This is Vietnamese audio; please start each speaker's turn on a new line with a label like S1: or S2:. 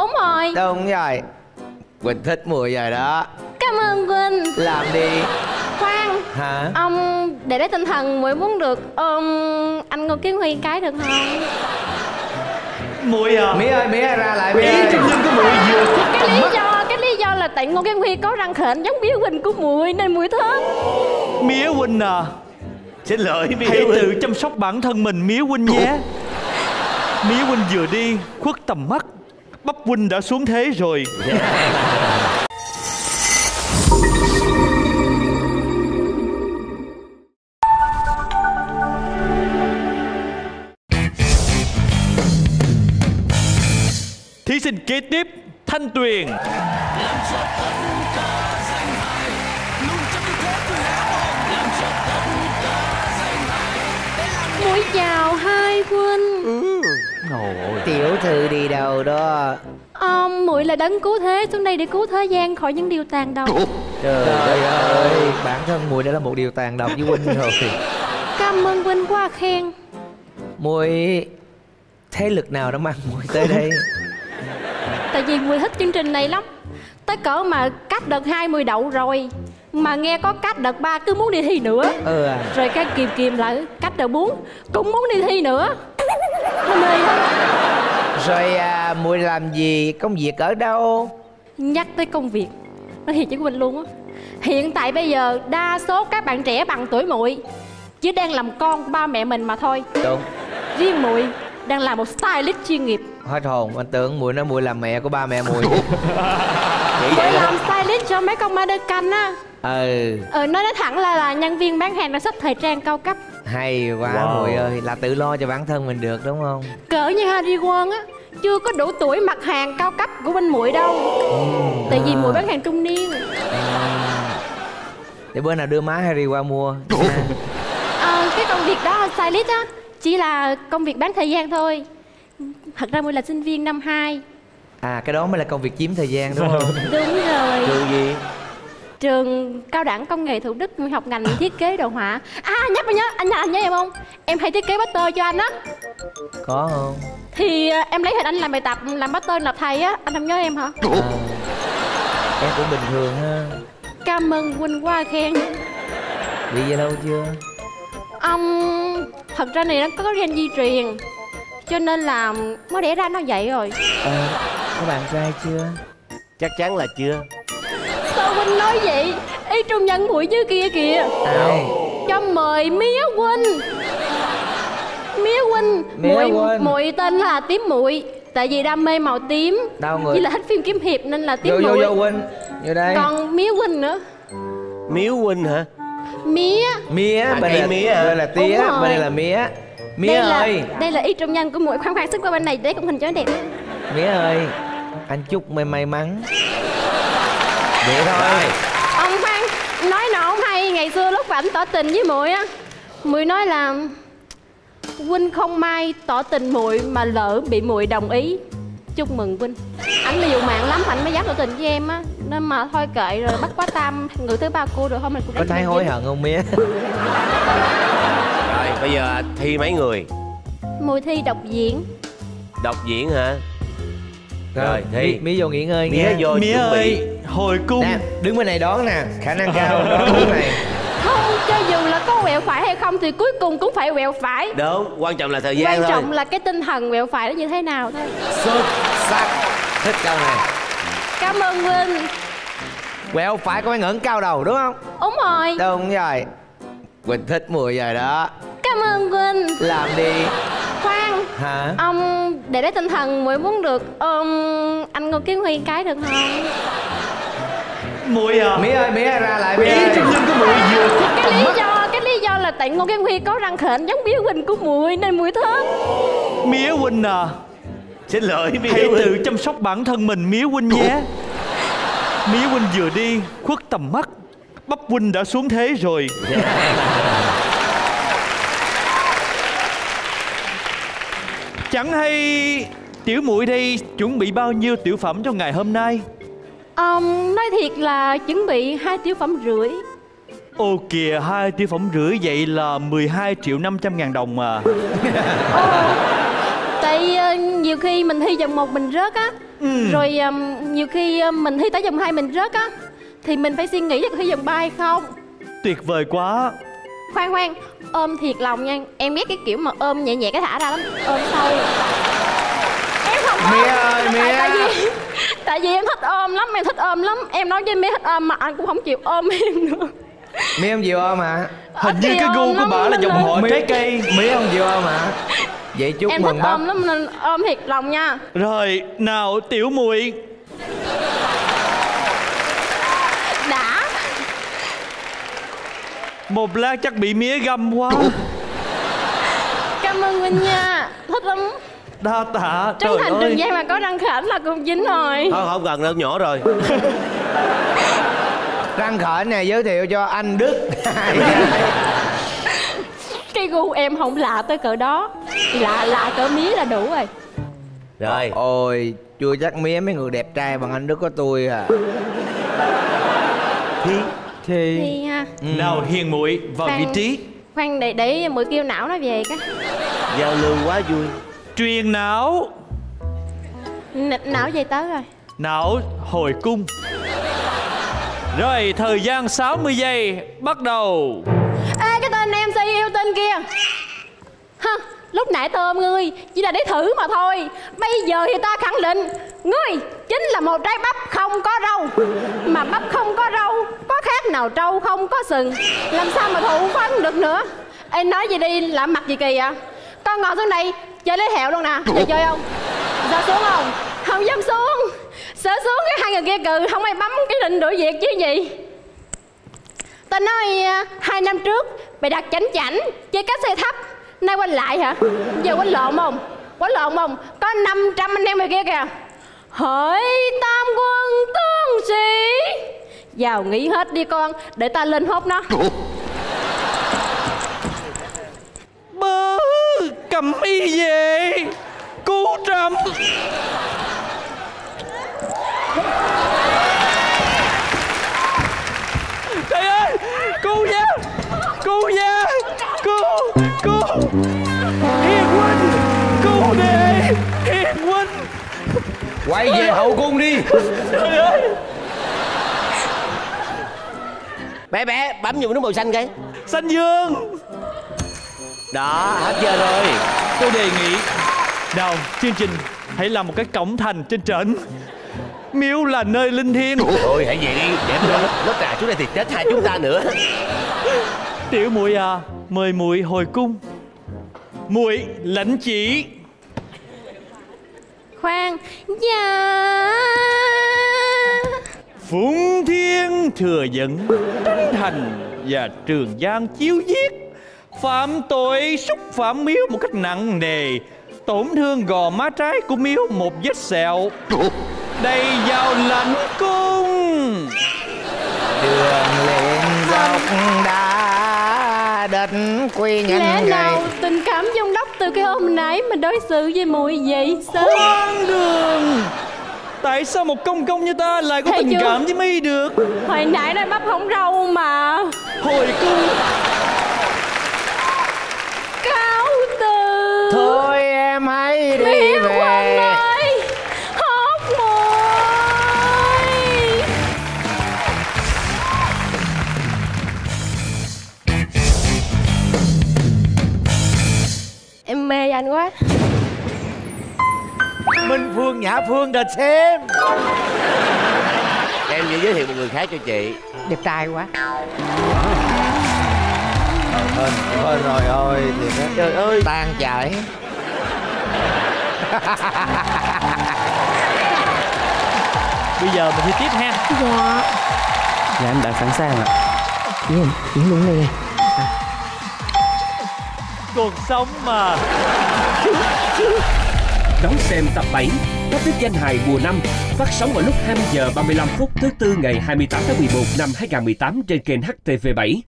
S1: Đúng rồi.
S2: Đúng rồi. Quỳnh thích Mùi rồi đó.
S1: Cảm ơn Quỳnh.
S2: Làm đi.
S1: Khoan.
S2: Hả?
S1: Để lấy tinh thần Mùi muốn được anh Ngô Kiến Huy cái được không?
S3: Mùi à?
S2: Mía ơi, Mía ra lại Mía ơi.
S3: Ý trong lưng của Mùi vừa khuất tầm mắt.
S1: Cái lý do là tại Ngô Kiến Huy có răng khểnh giống Mía Quỳnh của Mùi nên Mùi thích.
S3: Mía Huynh à,
S4: xin lỗi Mía
S3: hãy
S4: Huynh.
S3: tự chăm sóc bản thân mình Mía Huynh nhé. Mía Huynh vừa đi khuất tầm mắt, bắp Huynh đã xuống thế rồi. Thí sinh kế tiếp Thanh Tuyền.
S1: Mùi chào hai Huynh.
S2: Tiểu thư đi đâu đó?
S1: Mùi là đấng cứu thế xuống đây để cứu thế gian khỏi những điều tàn độc.
S2: Trời ơi, bản thân Mùi đã là một điều tàn độc với Huynh rồi.
S1: Cảm ơn Huynh quá khen.
S2: Mùi thế lực nào đã mang Mùi tới đây?
S1: Tại vì Mùi thích chương trình này lắm. Tới cỡ mà cách đợt 2 Mùi đậu rồi, mà nghe có cách đợt 3 cứ muốn đi thi nữa. Rồi cái kìm lại cách đợt 4 cũng muốn đi thi nữa. Nó mê lắm.
S2: Rồi Mùi làm gì, công việc ở đâu?
S1: Nhắc tới công việc, nói thiệt với Quỳnh luôn á, hiện tại bây giờ đa số các bạn trẻ bằng tuổi Mùi chỉ đang làm con của ba mẹ mình mà thôi.
S2: Đúng.
S1: Riêng Mùi đang là một stylist chuyên nghiệp.
S2: Hết hồn, anh tưởng Mùi nói Mùi làm mẹ của ba mẹ Mùi.
S1: Mùi làm stylist cho mấy con mannequin á. Nói thẳng là nhân viên bán hàng shop thời trang cao cấp.
S2: Hay quá. Mùi ơi, là tự lo cho bản thân mình được đúng không?
S1: Cỡ như Harry Won á, chưa có đủ tuổi mặc hàng cao cấp của bên Mùi đâu. Tại vì Mùi bán hàng trung niên.
S2: Để bữa nào đưa má Harry qua mua.
S1: Cái công việc đó stylist á chỉ là công việc bán thời gian thôi. Thật ra Mùi là sinh viên năm 2.
S2: Cái đó mới là công việc chiếm thời gian đúng không?
S1: Đúng rồi.
S2: Trường gì?
S1: Trường Cao đẳng Công nghệ Thủ Đức, Mùi học ngành thiết kế đồ họa. Nhắc nhớ, anh nhớ em không? Em hay thiết kế poster cho anh á.
S2: Có không?
S1: Thì em lấy hình anh làm bài tập, làm poster lập thầy á. Anh không nhớ em hả?
S2: Em cũng bình thường ha.
S1: Cảm ơn Huynh quá khen.
S2: Bị về lâu chưa?
S1: Thật ra này nó có gen di truyền, cho nên là mới đẻ ra nó vậy rồi.
S2: Có bạn trai chưa?
S4: Chắc chắn là chưa.
S1: Sao Huynh nói vậy? Ý trung nhân Mùi dưới kia kìa. Cho mời Mía Huynh. Mía Huynh. Mùi tên là Tím Mùi, tại vì đam mê màu tím. Chỉ là thích phim kiếm hiệp nên là Tím Mùi.
S2: Vô Huynh, vô đây.
S1: Còn Mía Huynh nữa.
S4: Miếu Huynh hả?
S1: Mía.
S2: Bên đây là tía, bên đây là Mía. Mía ơi,
S1: đây là ý trung nhân của Mùi. Khoan sức qua bên này để con hình cho nó đẹp.
S2: Mía ơi, anh chúc may mắn. Vậy thôi.
S1: Ông khoan, nói nọ không hay. Ngày xưa lúc ảnh tỏ tình với Mùi á, Mùi nói là Huynh không may tỏ tình Mùi mà lỡ bị Mùi đồng ý. Chúc mừng Huynh. Ảnh là dụ mạng lắm, ảnh mới dám tỏ tình với em á. Nên mà thôi kệ rồi, bắt quá tam người thứ ba cô rồi thôi mình cũng.
S2: Có thấy hối hận không Mía?
S4: Rồi bây giờ thi mấy người?
S1: Mùi thi đọc diễn.
S4: Đọc diễn hả? Rồi thi.
S2: Mía vô nghỉ ngơi
S4: Mía
S2: nha.
S4: vô
S3: Mía ơi, hồi cung
S2: nè, đứng bên này đón nè, khả năng cao đón đứng này.
S1: Không, cho dù là có quẹo phải hay không thì cuối cùng cũng phải quẹo phải.
S4: Đúng, quan trọng là thời gian thôi.
S1: Quan trọng là cái tinh thần quẹo phải nó như thế nào thôi.
S2: Xuất sắc. Thích câu này.
S1: Cảm ơn Huynh.
S2: Quẹo phải có phải ngẩng cao đầu đúng không?
S1: Đúng rồi.
S2: Đúng rồi. Quỳnh thích Mùi rồi đó.
S1: Cảm ơn Huynh.
S2: Làm đi.
S1: Khoan.
S2: Hả?
S1: Để lấy tinh thần Mùi muốn được anh Ngô Kiến Huy cái được không?
S3: Mùi à?
S2: Mía ơi, Mía ra lại Mía.
S3: Ý trong lưng của Mùi vừa khuất tầm mắt.
S1: Cái lý do là tại Ngô Kiến Huy có răng khểnh giống Mía Huynh của Mùi nên Mùi thích.
S3: Mía Huynh à,
S4: xin lỗi Mía
S3: hãy
S4: Huynh.
S3: tự chăm sóc bản thân mình Mía Huynh nhé. Mía Huynh vừa đi khuất tầm mắt, bắp Huynh đã xuống thế rồi. Chẳng hay tiểu muội đây chuẩn bị bao nhiêu tiểu phẩm cho ngày hôm nay?
S1: Nói thiệt là chuẩn bị 2,5 tiểu phẩm.
S3: Ô kìa, 2,5 tiểu phẩm vậy là 12.500.000 đồng mà.
S1: Tại nhiều khi mình thi vòng 1 mình rớt á, Rồi nhiều khi mình thi tới vòng 2 mình rớt á, thì mình phải suy nghĩ là có thi vòng 3 hay không.
S3: Tuyệt vời quá.
S1: Khoan, ôm thiệt lòng nha. Em ghét cái kiểu mà ôm nhẹ nhẹ cái thả ra lắm. Ôm sâu. Em không có.
S2: Mía ơi, Mía.
S1: Tại vì em thích ôm lắm, em thích ôm lắm. Em nói với Mía thích ôm mà anh cũng không chịu ôm em nữa.
S2: Mía không chịu ôm hả?
S3: Hình như cái gu của bà là dòng họ trái cây.
S2: Mía không chịu ôm hả? Vậy chúc
S1: em
S2: mừng
S1: thích
S2: bác.
S1: ôm lắm nên ôm thiệt lòng nha.
S3: Rồi, nào tiểu muội.
S1: Đã.
S3: Một lát chắc bị Mía găm quá.
S1: Cảm ơn Huynh nha. Thích lắm.
S3: Đa tạ.
S1: Trấn
S3: Trời
S1: Thành
S3: ơi.
S1: Trường Giang mà có răng khểnh là cũng dính rồi.
S4: Thôi không cần đâu, nhỏ rồi.
S2: Răng khểnh này giới thiệu cho anh Đức.
S1: Cái gu em không lạ tới cỡ đó. Lạ cỡ Mía là đủ rồi.
S4: Rồi.
S2: Ôi, chưa chắc Mía mấy người đẹp trai bằng anh Đức có tôi à.
S1: Thì ha.
S3: Nào Hiền muội vào vị trí.
S1: Khoan để muội kêu não nó về cái.
S4: Giao lưu quá vui.
S3: Truyền não.
S1: Não về tới rồi.
S3: Não hồi cung. Rồi, thời gian 60 giây bắt đầu.
S1: Ê, cái tên MC yêu tinh kia. Hả, lúc nãy tôi ôm ngươi chỉ là để thử mà thôi. Bây giờ thì ta khẳng định ngươi chính là một trái bắp không có râu. Mà bắp không có râu có khác nào trâu không có sừng. Làm sao mà thụ phấn được nữa. Ê, nói gì đi, làm mặt gì kỳ vậy? Con ngồi xuống đây chơi lấy hẹo luôn nè. Giờ chơi không? Giờ xuống không? Không dám xuống. Sợ xuống cái hai người kia cừ không ai bấm cái định đuổi việc chứ gì. Ta nói 2 năm trước mày đặt chảnh chơi cách xe thấp. Nay quanh lại hả? Giờ quánh lộn không? Quánh lộn không? Có 500 anh em mày kia kìa. Hỡi tam quân tướng sĩ. Vào nghỉ hết đi con. Để ta lên hốt nó.
S3: Bơ, cầm y về. Cứu Trâm. Trời ơi, cứu nha. Cứu nha. Cứu. Hiền huynh. Cứu đệ. Hiền huynh.
S2: Quay về hậu cung đi.
S3: Trời ơi.
S4: Bé bấm vào nút màu xanh cái.
S3: Xanh dương.
S4: Đó, hết giờ rồi.
S3: Tôi đề nghị nào chương trình hãy làm một cái cổng thành trên trển. Miếu là nơi linh thiêng.
S4: Thôi hãy về đi, để nó trà xuống đây thì chết hai chúng ta nữa.
S3: Tiểu muội à, mời muội hồi cung. Muội lãnh chỉ.
S1: Khoan. Dạ.
S3: Phụng Thiên thừa dẫn Trấn Thành và Trường Giang chiếu giết, phạm tội xúc phạm miếu một cách nặng nề, tổn thương gò má trái của miếu một vết sẹo. Đây vào lãnh cung.
S2: Đường lên dốc đá đất quy
S1: Lẽ
S2: nhân
S1: nào
S2: gầy.
S1: tình cảm dung đốc từ cái hôm nãy mà đối xử với muội vậy sao?
S3: Hoang đường. Tại sao một công công như ta lại có
S1: Thấy
S3: tình
S1: chưa?
S3: cảm với mi được?
S1: Hồi nãy nói bắp không râu mà.
S3: Hồi cung.
S1: Cáo từ.
S2: Thôi em hãy đi
S1: Miếu Quân
S2: về.
S1: ơi, hốt muội. Em mê anh quá.
S2: Minh Phương, Nhã Phương đã xem.
S4: Em sẽ giới thiệu một người khác cho chị.
S2: Đẹp trai quá. Thôi rồi ơi, thiệt á.
S4: Trời ơi.
S2: Tan chảy.
S3: Bây giờ mình đi tiếp ha.
S1: Dạ.
S5: Dạ em đã sẵn sàng ạ.
S2: Diễn luôn này.
S3: Cuộc sống mà.
S6: Đón xem tập 7 Thách thức danh hài mùa 5 phát sóng vào lúc 20 giờ 35 phút thứ Tư ngày 28 tháng 11 năm 2018 trên kênh HTV7.